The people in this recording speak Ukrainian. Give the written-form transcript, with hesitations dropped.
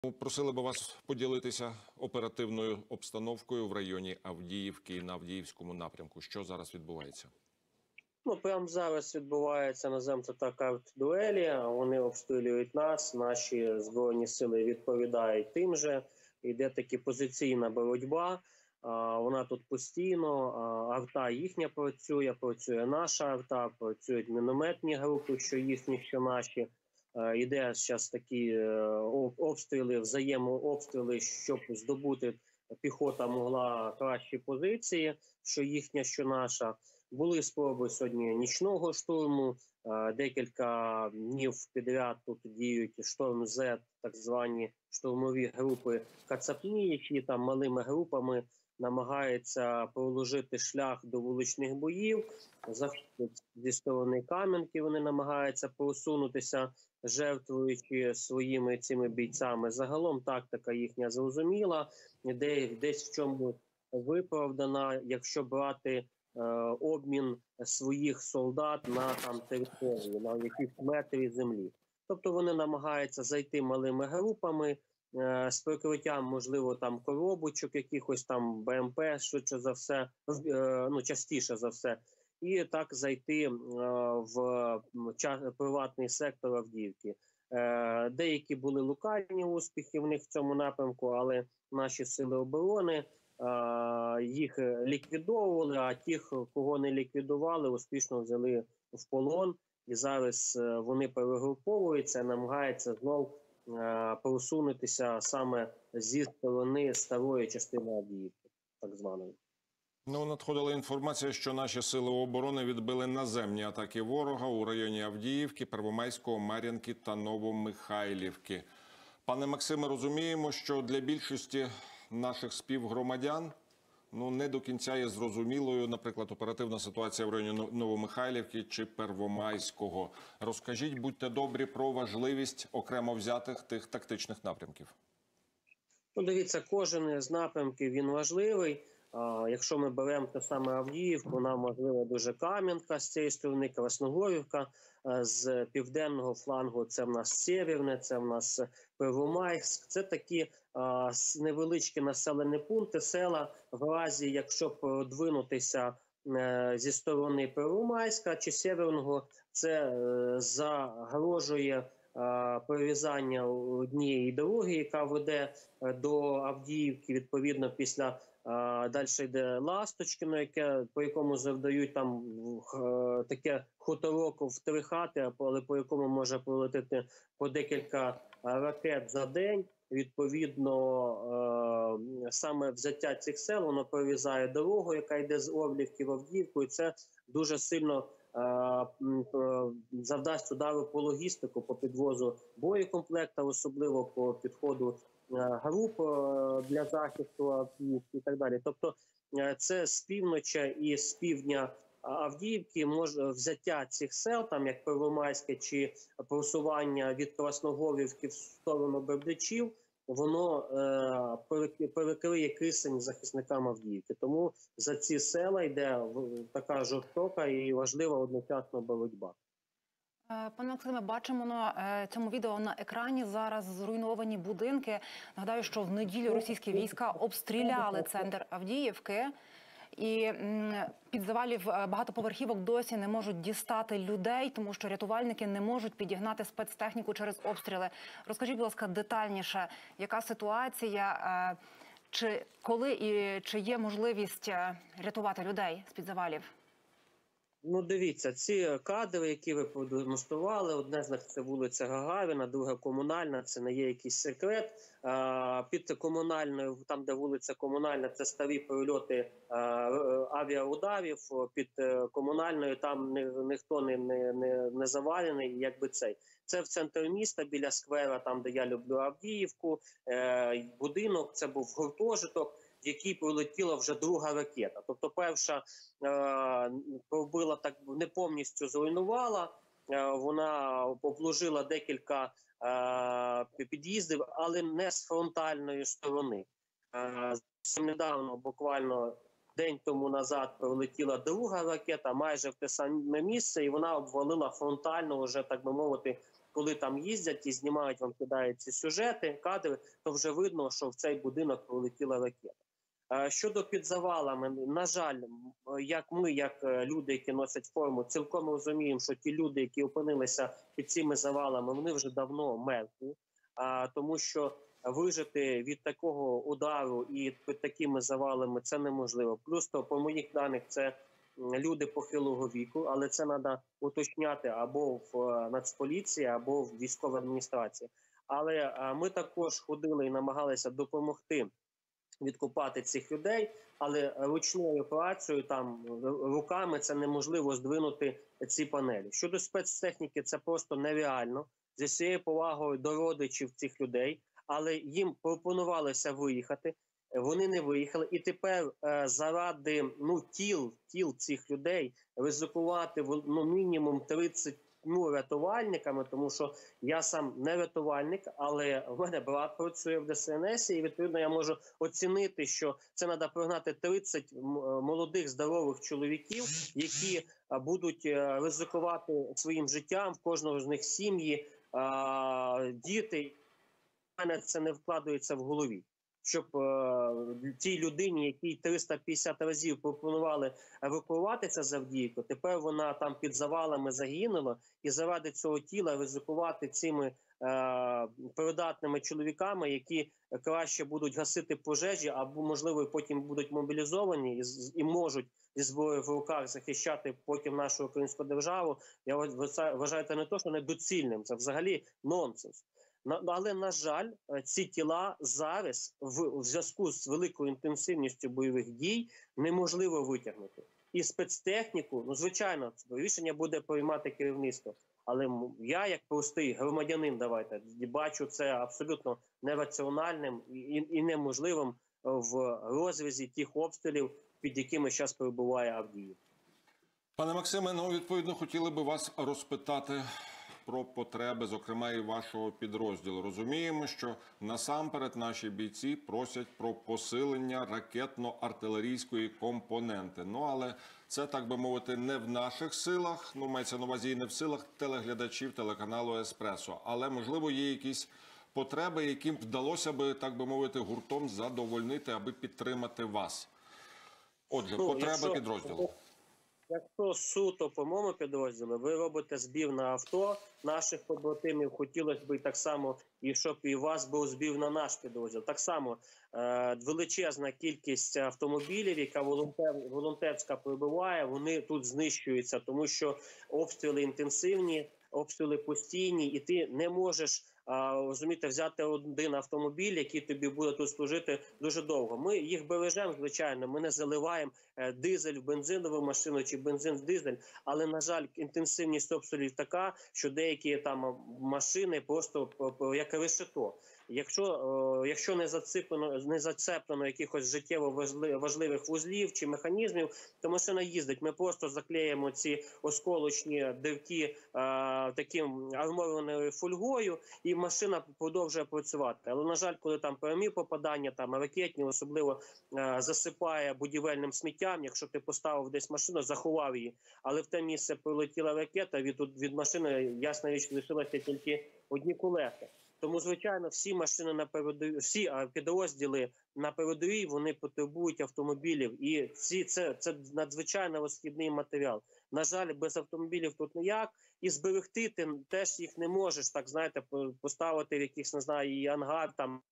Просили би вас поділитися оперативною обстановкою в районі Авдіївки і на Авдіївському напрямку. Що зараз відбувається? Прямо зараз відбувається, називаємо це так, арт-дуелі. Вони обстрілюють нас, наші Збройні сили відповідають тим же. Йде таки позиційна боротьба. Вона тут постійно, арта їхня працює наша арта, працюють мінометні групи, що їхні, що наші. Йде зараз такі обстріли, взаємообстріли, щоб здобути піхота могла кращі позиції, що їхня, що наша. Були спроби сьогодні нічного штурму, декілька днів підряд тут діють шторм З, так звані штурмові групи кацапні, які там малими групами намагаються проложити шлях до вуличних боїв. Зі сторони Кам'янки вони намагаються просунутися, жертвуючи своїми цими бійцями. Загалом тактика їхня зрозуміла, десь в чому виправдана, якщо брати обмін своїх солдат на територію, на якісь метрі землі. Тобто вони намагаються зайти малими групами, з прикриттям, можливо, там коробочок, якихось там БМП, швидше за все, частіше за все, і так зайти в приватний сектор Авдіївки. Деякі були локальні успіхи в них в цьому напрямку, але наші сили оборони їх ліквідовували, а тих, кого не ліквідували, успішно взяли в полон. І зараз вони перегруповуються, намагаються знов просунутися саме зі сторони старої частини Авдіївки, так званої. Надходила інформація, що наші сили оборони відбили наземні атаки ворога у районі Авдіївки, Первомайського, Мар'їнки та Новомихайлівки. Пане Максиме, розуміємо, що для більшості наших співгромадян не до кінця є зрозумілою, наприклад, оперативна ситуація в районі Новомихайлівки чи Первомайського. Розкажіть, будьте добрі, про важливість окремо взятих тих тактичних напрямків. Дивіться, кожен з напрямків він важливий. Якщо ми беремо те саме Авдіївку, нам важлива дуже Кам'янка з цієї сторони, Красногорівка, з південного флангу це в нас Сєвєрне, це в нас Первомайськ. Це такі невеличкі населені пункти, села, в разі, якщо продвинутися зі сторони Первомайська чи Сєвєрного, це загрожує перерізання однієї дороги, яка веде до Авдіївки, відповідно, після далі йде Ласточкино, по якому завдають там таке хуторок в 3 хати, але по якому може прилетіти по декілька ракет за день. Відповідно, саме взяття цих сел, воно перерізає дорогу, яка йде з Орлівки в Авдіївку, і це дуже сильно завдасть удару по логістику, по підвозу боєкомплекта, особливо по підходу груп для захисту Авдіївки і так далі. Тобто це з півночі і з півдня Авдіївки взяття цих сел, там як Первомайське чи просування від Красногорівки в сторону Бердичів, воно перекриє кисень захисникам Авдіївки. Тому за ці села йде така жорстока і важлива одночасно боротьба. Пане Максиме, бачимо на цьому відео на екрані зараз зруйновані будинки. Нагадаю, що в неділю російські війська обстріляли центр Авдіївки. І під завалів багатоповерхівок досі не можуть дістати людей, тому що рятувальники не можуть підігнати спецтехніку через обстріли. Розкажіть, будь ласка, детальніше, яка ситуація, коли і чи є можливість рятувати людей з-під завалів? Дивіться, ці кадри, які ви продемонстрували, одне з них це вулиця Гагаріна, друга комунальна, це не є якийсь секрет. Під комунальною, там де вулиця комунальна, це старі прильоти авіаударів, під комунальною там ніхто не завалений, якби цей. Це в центрі міста, біля сквера, там де я люблю Авдіївку, будинок, це був гуртожиток, в якій прилетіла вже друга ракета. Тобто перша пробила, так не повністю зруйнувала, вона обложила декілька під'їздів, але не з фронтальної сторони. Недавно, буквально день тому назад, прилетіла друга ракета майже в те саме місце, і вона обвалила фронтально вже, так би мовити, коли там їздять і знімають, вам кидають ці сюжети, кадри, то вже видно, що в цей будинок прилетіла ракета. Щодо під завалами, на жаль, як ми, як люди, які носять форму, цілком розуміємо, що ті люди, які опинилися під цими завалами, вони вже давно мертві, тому що вижити від такого удару і під такими завалами це неможливо. Плюс, то, по моїх даних, це люди похилого віку, але це треба уточняти або в Нацполіції, або в військовій адміністрації. Але ми також ходили і намагалися допомогти відкопати цих людей, але ручною працею, там руками це неможливо здвинути ці панелі. Щодо спецтехніки, це просто нереально. Зі всією повагою до родичів цих людей, але їм пропонувалося виїхати, вони не виїхали. І тепер заради тіл цих людей ризикувати мінімум 30 рятувальниками, тому що я сам не рятувальник, але в мене брат працює в ДСНС, і відповідно я можу оцінити, що це треба прогнати 30 молодих здорових чоловіків, які будуть ризикувати своїм життям, в кожного з них сім'ї, діти. У мене це не вкладається в голові. Щоб тій людині, якій 350 разів пропонували евакуюватися з Авдіївки, тепер вона там під завалами загинула, і заради цього тіла ризикувати цими придатними чоловіками, які краще будуть гасити пожежі, або, можливо, потім будуть мобілізовані і можуть зі зброєю в руках захищати потім нашу українську державу, я вважаю, це не то, що недоцільним, це взагалі нонсенс. Але, на жаль, ці тіла зараз в зв'язку з великою інтенсивністю бойових дій неможливо витягнути. І спецтехніку, звичайно, рішення буде приймати керівництво. Але я, як простий громадянин, бачу це абсолютно нераціональним і неможливим в розрізі тих обстрілів, під якими зараз перебуває Авдіївка. Пане Максиме, відповідно, хотіли би вас розпитати про потреби, зокрема, і вашого підрозділу. Розуміємо, що насамперед наші бійці просять про посилення ракетно-артилерійської компоненти. Але це, так би мовити, не в наших силах, мається на увазі і не в силах телеглядачів телеканалу «Еспресо». Але, можливо, є якісь потреби, яким вдалося би, так би мовити, гуртом задовольнити, аби підтримати вас. Отже, потреби підрозділу. Якщо суто по моєму підрозділу, ви робите збір на авто наших побратимів, хотілося б так само, і щоб і у вас був збір на наш підрозділ. Так само величезна кількість автомобілів, яка волонтерська прибуває, вони тут знищуються, тому що обстріли інтенсивні, обстріли постійні, і ти не можеш розумієте, взяти один автомобіль, який тобі буде тут служити дуже довго. Ми їх бережемо, звичайно, ми не заливаємо дизель в бензинову машину чи бензин в дизель, але, на жаль, інтенсивність обстрілів така, що деякі там машини просто як решето. Якщо не зацеплено якихось життєво важливих вузлів чи механізмів, то машина їздить. Ми просто заклеїмо ці осколочні дирки таким армованою фольгою, і машина продовжує працювати. Але, на жаль, коли там прямі попадання, там ракетні, особливо засипає будівельним сміттям, якщо ти поставив десь машину, заховав її, але в те місце прилетіла ракета, від машини, ясна річ, лишилося тільки одні колеса. Тому, звичайно, всі машини на передовій, всі підрозділи на передовій, вони потребують автомобілів. І це надзвичайно розхідний матеріал. На жаль, без автомобілів тут ніяк. І зберегти ти теж їх не можеш, так, знаєте, поставити в якийсь, не знаю, і ангар там,